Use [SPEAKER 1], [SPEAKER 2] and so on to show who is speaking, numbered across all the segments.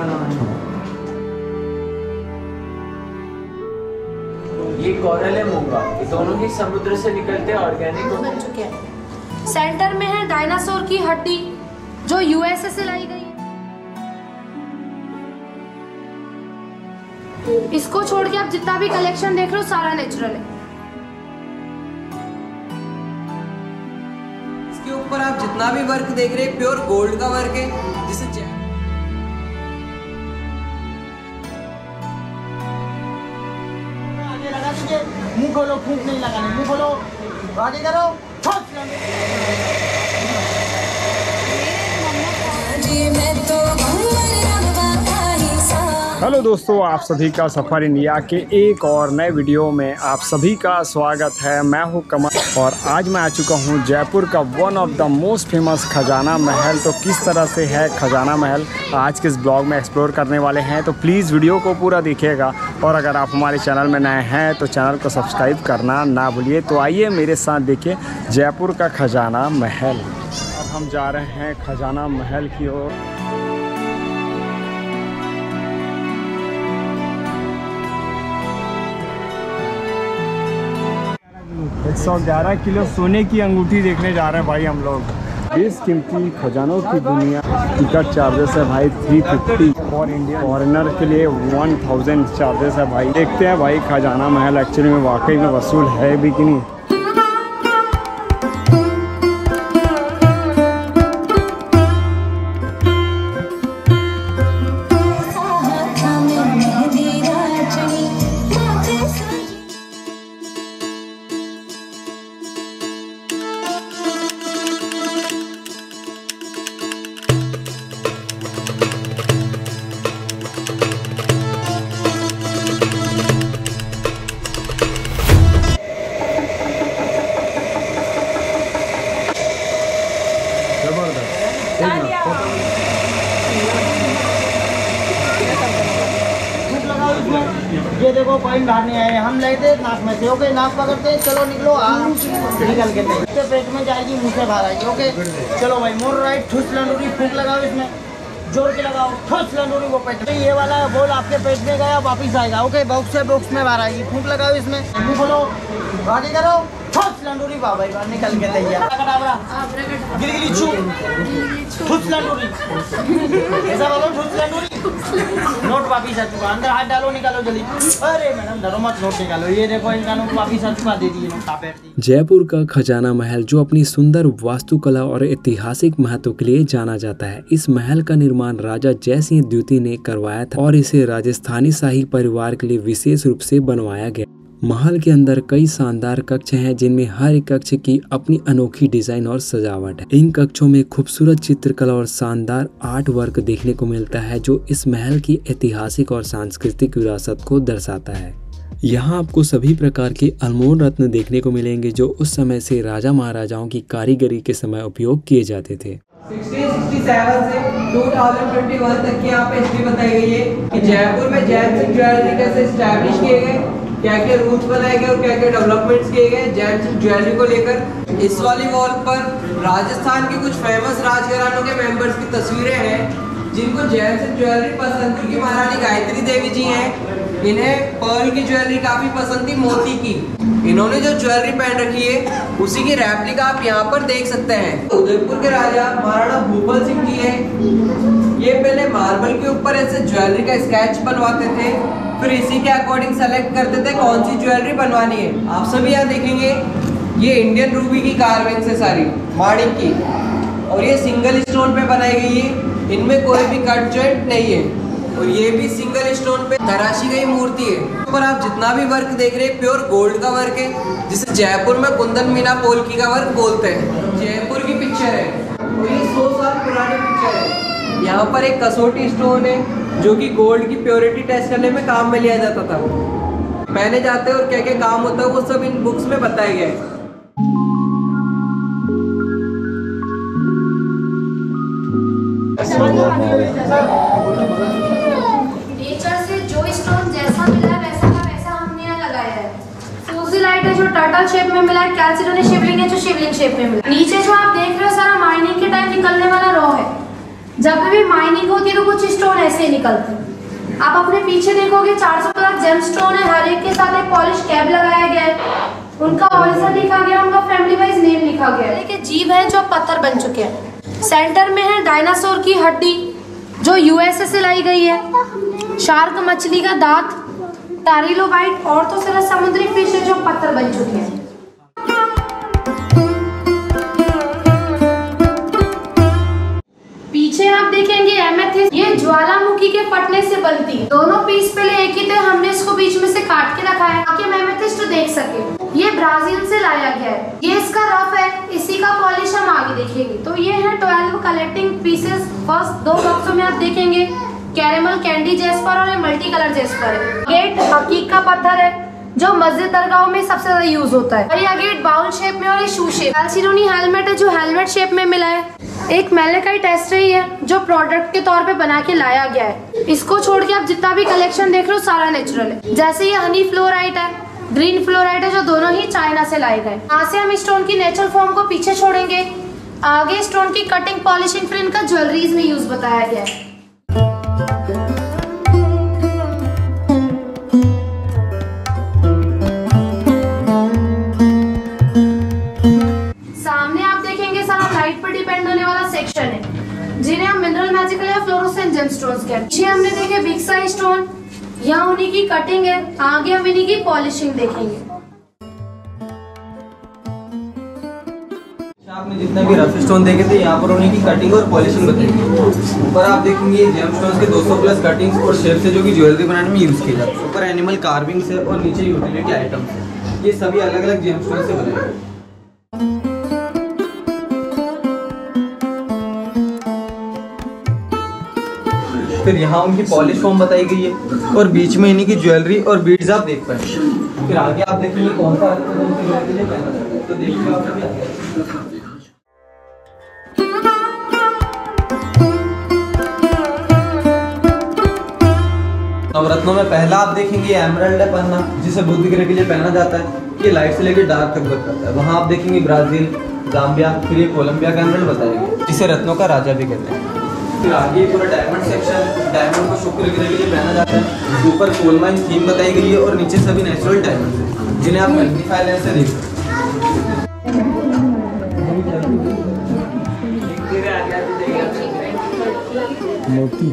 [SPEAKER 1] ये कोरल है मूंगा, ये दोनों ही समुद्र से निकलते ऑर्गेनिक
[SPEAKER 2] बन चुके हैं। सेंटर में है डायनासोर की हड्डी जो यूएसए से लाई गई है। इसको छोड़ के आप जितना भी कलेक्शन देख रहे हो सारा नेचुरल है।
[SPEAKER 3] इसके ऊपर आप जितना भी वर्क देख रहे हैं प्योर गोल्ड का वर्क है, जिसे
[SPEAKER 4] मुंह खोलो, फूंक नहीं लगाने, मुंह खोलो, आगे करो,
[SPEAKER 5] हेलो दोस्तों, आप सभी का सफ़र इंडिया के एक और नए वीडियो में आप सभी का स्वागत है। मैं हूं कमल और आज मैं आ चुका हूं जयपुर का one of the most famous Khazana Mahal. तो किस तरह से है खजाना महल आज के इस ब्लॉग में एक्सप्लोर करने वाले हैं, तो प्लीज़ वीडियो को पूरा देखिएगा। और अगर आप हमारे चैनल में नए हैं तो चैनल को सब्सक्राइब करना ना भूलिए। तो आइए मेरे साथ देखिए जयपुर का खजाना महल। अब हम जा रहे हैं खजाना महल की ओर। 111 किलो सोने की अंगूठी देखने जा रहे हैं भाई हम लोग। बेस कीमती खजानों की दुनिया। टिकट चार्जेस है भाई 350 और इंडियन फॉरेनर के लिए 1000 चार्जेस है भाई। देखते हैं भाई खजाना महल एक्चुअली में वाकई में वसूल है भी कि नहीं।
[SPEAKER 4] ये देखो पॉइंट बाहर नहीं आए, हम लेते नाक में से। ओके, नाक पकड़ते, चलो निकलो, निकल के नहीं पेट में जाएगी, मुंह से बाहर आएगी। ओके चलो भाई, मोर राइट, ठुस लंडूरी, फूंक लगाओ इसमें, जोर के लगाओ, ठुस लंडूरी वो पेट में। ये वाला बॉल आपके पेट में गया, वापिस आएगा। ओके, बॉक्स से बॉक्स में बाहर आएगी, फूंक लगाओ इसमें, मुंह खोलो, आगे करो, ठुस लंडूरी, बाबा बाहर निकल के तैयार। गिरगिरी छू, ठुस लंडूरी, ऐसा बोलो, ठुस लंडूरी। नोट वापिस आ चुका, अंदर हाथ डालो, निकालो जल्दी। अरे मैडम डरो मत, नोट निकालो। ये देखो इनका नोट वापिस आ चुका, दे दीजिए।
[SPEAKER 6] जयपुर का खजाना महल जो अपनी सुंदर वास्तुकला और ऐतिहासिक महत्व के लिए जाना जाता है। इस महल का निर्माण राजा जय सिंह द्वितीय ने करवाया था और इसे राजस्थानी शाही परिवार के लिए विशेष रूप से बनवाया गया। महल के अंदर कई शानदार कक्ष हैं, जिनमें हर एक कक्ष की अपनी अनोखी डिजाइन और सजावट है। इन कक्षों में खूबसूरत चित्रकला और शानदार आर्ट वर्क देखने को मिलता है, जो इस महल की ऐतिहासिक और सांस्कृतिक विरासत को दर्शाता है। यहाँ आपको सभी प्रकार के अनमोल रत्न देखने को मिलेंगे, जो उस समय से राजा महाराजाओं की कारीगरी के समय उपयोग किए जाते थे।
[SPEAKER 3] 1667 से 2021 तक की यहाँ पे हिस्ट्री बताई गई है कि जयपुर में जैन सिंह ज्वेलरी कैसे एस्टैब्लिश किए गए, क्या क्या रूट्स बनाए गए और क्या क्या डेवलपमेंट्स किए गए जैन सिंह ज्वेलरी को लेकर। इस वाली वॉल पर राजस्थान के कुछ फेमस राजघरानों के मेंबर्स की तस्वीरें हैं, जिनको जैन सिंह ज्वेलरी पसंद थी। महारानी गायत्री देवी जी हैं, इन्हें पर्ल की ज्वेलरी काफी पसंद थी, मोती की। इन्होंने जो ज्वेलरी पहन रखी है उसी की रेप्लिका आप यहाँ पर देख सकते हैं। उदयपुर के राजा महाराणा भूपाल सिंह जी है, ये पहले मार्बल के ऊपर ऐसे ज्वेलरी का स्केच बनवाते थे, फिर इसी के अकॉर्डिंग सेलेक्ट करते थे कौन सी ज्वेलरी बनवानी है। आप सभी यहाँ देखेंगे ये इंडियन रूबी की कार्विंग्स है सारी, माणिक की, और ये सिंगल स्टोन पे बनाई गई है, इनमें कोई भी कट जॉइंट नहीं है। और ये भी सिंगल स्टोन पे तराशी गई मूर्ति है। पर आप जितना भी वर्क देख रहे हैं प्योर गोल्ड का वर्क है, जिसे जयपुर में कुंदन मीना पोल्की का वर्क बोलते हैं। जयपुर की पिक्चर है और ये 100 साल पुरानी पिक्चर है। यहाँ पर एक कसौटी स्टोन है जो कि गोल्ड की प्योरिटी टेस्ट करने में काम में लिया जाता था। पहने जाते हैं और क्या क्या काम होता है वो सब इन बुक्स में बताया गया है।
[SPEAKER 2] नेचर से जो स्टोन जैसा मिला है वैसा का वैसा हमने यहाँ लगाया है। फ्यूजिलाइट है जो टर्टल शेप में मिला है, कैल्सिडोनी शिवलिंग है जो शिवलिंग शेप में मिला है। नीचे जो आप देख रहे हो सारा माइनिंग के टाइम निकलने वाला रॉ है, जब भी माइनिंग होती है तो कुछ स्टोन ऐसे ही निकलते हैं। आप अपने पीछे देखोगे 450 जेम स्टोन है, हर एक के साथ एक पॉलिश कैप लगाया गया है, उनका ऑरिजिन लिखा गया, उनका फैमिली वाइज नेम लिखा गया है। एक जीव है जो पत्थर बन चुके हैं। सेंटर में है डायनासोर की हड्डी जो यूएसए से लाई गई है, शार्क मछली का दांत, टारिलोबाइट और तो सारा समुद्री फिश है जो पत्थर बन चुके हैं। पीछे आप देखेंगे एमेथिस्ट, ये ज्वालामुखी के फटने से बनती है। दोनों पीस पहले एक ही थे, हमने इसको बीच में से काट के रखा है ताकि हम एमेथिस्ट देख सके। ये ब्राजील से लाया गया है, ये इसका रफ है, इसी का पॉलिश हम आगे देखेंगे। तो ये है 12 कलेक्टिंग पीसेस। फर्स्ट 2 बॉक्सों में आप देखेंगे कैरेमल कैंडी जेस्पर और ये मल्टी कलर जेस्पर है। गेट हकीक का पत्थर है जो मस्जिद दरगाहों में सबसे ज्यादा यूज होता है, और ये गेट बाउल शेप में और ये शू शेप। कैल्सिरोनी हेलमेट है जो हेलमेट शेप में मिला है। एक मैलेकाइट एस्ट्रे है जो प्रोडक्ट के तौर पे बना के लाया गया है। इसको छोड़ के आप जितना भी कलेक्शन देख रहे हो सारा नेचुरल है। जैसे ये हनी फ्लोराइट है, ग्रीन फ्लोराइट है जो दोनों ही चाइना से लाए गए। यहाँ से हम स्टोन की नेचुरल फॉर्म को पीछे छोड़ेंगे, आगे स्टोन की कटिंग पॉलिशिंग फिर इनका ज्वेलरीज में यूज बताया गया है। सामने आप देखेंगे सारा लाइट पर डिपेंड होने वाला सेक्शन है जिन्हें हम मिनरल मैजिकल या फ्लोरोसेंट जेमस्टोन्स कहते हैं। पीछे हमने देखे बिग साइज स्टोन, यहाँ उन्हीं की कटिंग है, आगे हम इन्हीं की पॉलिशिंग देखेंगे।
[SPEAKER 3] आपने जितने भी रफ स्टोन देखे थे यहाँ पर उन्हीं की कटिंग और पॉलिशिंग बताएंगे। ऊपर आप देखेंगे जेमस्टोन्स के 200 प्लस कटिंग्स और शेप से जो कि ज्वेलरी बनाने में यूज किए जाते हैं। ऊपर एनिमल कार्विंग्स है और नीचे यूटिलिटी आइटम्स है। ये सभी अलग अलग जेमस्टोन से बने हैं। फिर यहाँ उनकी पॉलिश फॉर्म बताई गई है और बीच में इन्हीं की ज्वेलरी और बीड्स आप देख पाए। फिर आगे आप देखेंगे कौन सा ज्वेलरी पहना जाता है, तो देखिए आप अभी आगे। नवरत्नों में पहला आप देखेंगे एमरल्ड है पन्ना, जिसे बुद्ध ग्रह के लिए पहना जाता है। ये लाइट से लेकर डार्क तक वर्क करता है। वहाँ आप देखेंगे ब्राजील, जाम्बिया, फिर ये कोलंबिया का एमरल्ड बताएंगे जिसे रत्नों का राजा भी कहते हैं। फिर आगे पूरा डायमंड सेक्शन, डायमंड को शुक्र ग्रह के लिए पहना जाता है। ऊपर कोल माइन थीम बताई गई है और नीचे सभी नेचुरल डायमंड है जिन्हें आप मैग्नीफाई लेंस से देख सकते
[SPEAKER 5] मोती।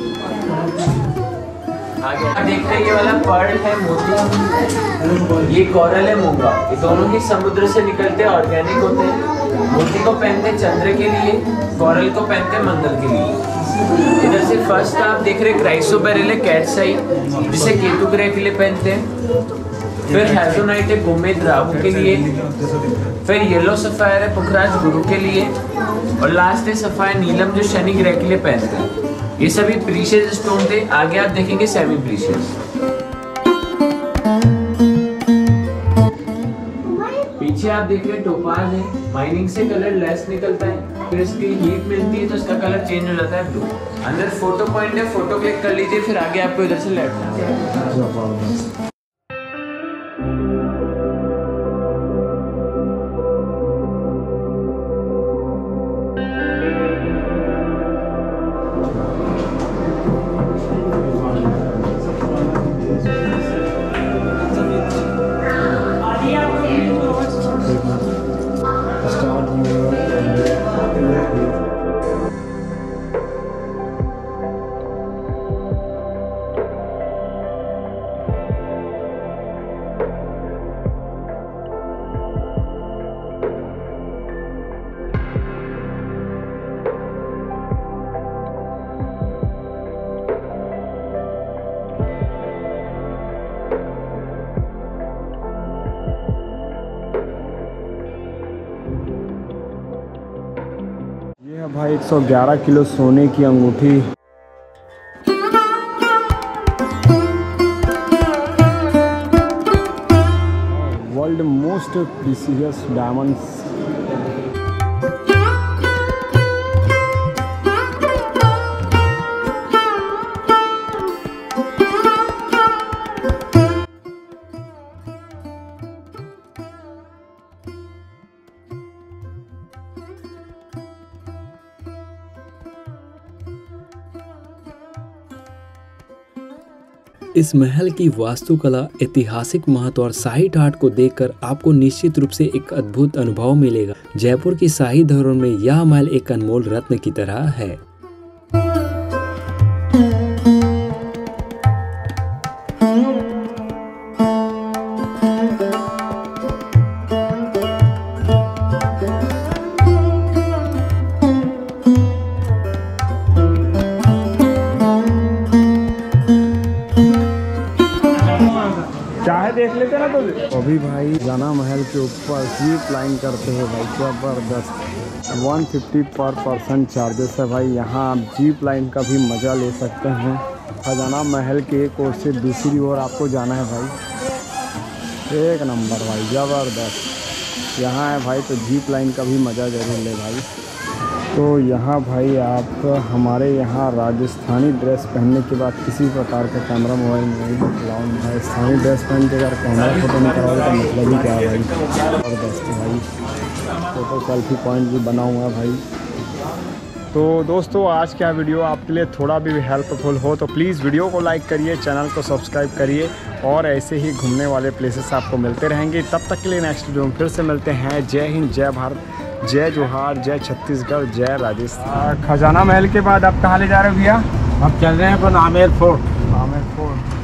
[SPEAKER 1] आगे देखते हैं ये वाला पर्ल है मोती, ये कोरल है मूंगा। ये दोनों ही समुद्र से निकलते ऑर्गेनिक होते हैं। मोती को पहनते चंद्र के लिए, कोरल को पहनते मंगल के लिए। इधर से फर्स्ट आप देख रहे क्राइसोबेरिल है कैटसाई, जिसे केतु ग्रह के लिए पहनते हैं। फिर हेजोनाइट है गोमेद राहु के लिए। फिर येलो सफायर है पुखराज गुरु के लिए। और लास्ट है सफायर नीलम जो शनि ग्रह के लिए पहनते हैं। ये सभी प्रीशियस स्टोन थे। आगे आप देखेंगे सेमी प्रीशियस। पीछे आप देख रहे टोपाज है, माइनिंग से कलर लेस निकलता है, फिर इसकी हीट मिलती है तो इसका कलर चेंज हो जाता है ब्लू। अंदर फोटो पॉइंट है, फोटो क्लिक कर लीजिए, फिर आगे आपको इधर से लेफ्ट जाना है।
[SPEAKER 5] भाई 111 किलो सोने की अंगूठी। World most precious diamonds.
[SPEAKER 6] इस महल की वास्तुकला, ऐतिहासिक महत्व और शाही ठाट को देखकर आपको निश्चित रूप से एक अद्भुत अनुभव मिलेगा। जयपुर की शाही धरोहर में यह महल एक अनमोल रत्न की तरह है।
[SPEAKER 5] चाहे देख लेते ना तो अभी भाई जाना महल के ऊपर जीप लाइन करते हैं भाई, जबरदस्त। 150 पर पर्सन चार्जेस है भाई। यहाँ आप जीप लाइन का भी मज़ा ले सकते हैं। खजाना महल के एक ओर से दूसरी ओर आपको जाना है भाई। एक नंबर भाई, ज़बरदस्त। यहाँ है भाई तो जीप लाइन का भी मज़ा ज़रूर ले भाई। तो यहाँ भाई आप हमारे यहाँ राजस्थानी ड्रेस पहनने के बाद किसी प्रकार का कैमरा मोबाइल नहीं चलाओ। राजस्थानी ड्रेस पहन के अगर कैमरा फोटो नहीं कराओगे तो मतलब ही क्या है भाई। ज़बरदस्त भाई, फ़ोटो सेल्फी पॉइंट भी बना हुआ है भाई। तो दोस्तों आज का वीडियो आपके लिए थोड़ा भी हेल्पफुल हो तो प्लीज़ वीडियो को लाइक करिए, चैनल को सब्सक्राइब करिए और ऐसे ही घूमने वाले प्लेसेस आपको मिलते रहेंगे। तब तक के लिए नेक्स्ट वीडियो में फिर से मिलते हैं। जय हिंद, जय भारत, जय जोहार, जय छत्तीसगढ़, जय राजस्थान। खजाना महल के बाद आप कहाँ ले जा रहे हो भैया?
[SPEAKER 4] हम चल रहे हैं अपन आमेर फोर्ट।
[SPEAKER 5] आमेर फोर्ट।